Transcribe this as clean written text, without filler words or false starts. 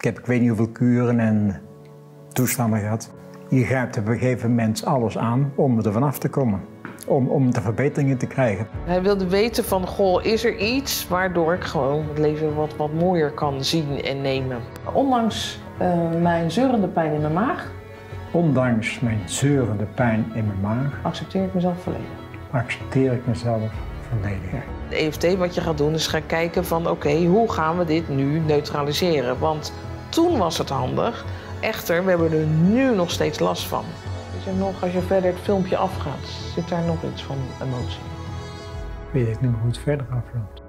Ik weet niet hoeveel kuren en toestanden gehad. Je grijpt op een gegeven moment alles aan om er vanaf te komen. Om de verbeteringen te krijgen. Hij wilde weten van, goh, is er iets waardoor ik gewoon het leven wat mooier kan zien en nemen. Ondanks mijn zeurende pijn in mijn maag. Ondanks mijn zeurende pijn in mijn maag. Accepteer ik mezelf volledig. Accepteer ik mezelf volledig. Ja. De EFT wat je gaat doen is gaan kijken van, oké, hoe gaan we dit nu neutraliseren? Want toen was het handig. Echter, we hebben er nu nog steeds last van. Is er nog, als je verder het filmpje afgaat, zit daar nog iets van emotie? Weet ik niet hoe het verder afloopt.